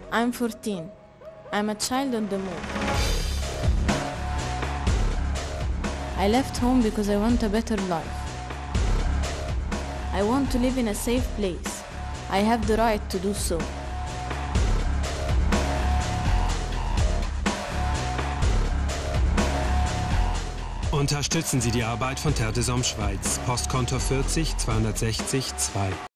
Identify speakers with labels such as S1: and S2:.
S1: I'm 14. I'm a child on the move. I left home because I want a better life. I want to live in a safe place. I have the right to do so.
S2: Unterstützen Sie die Arbeit von Terre des Hommes Schweiz. Postkonto 40 260 2.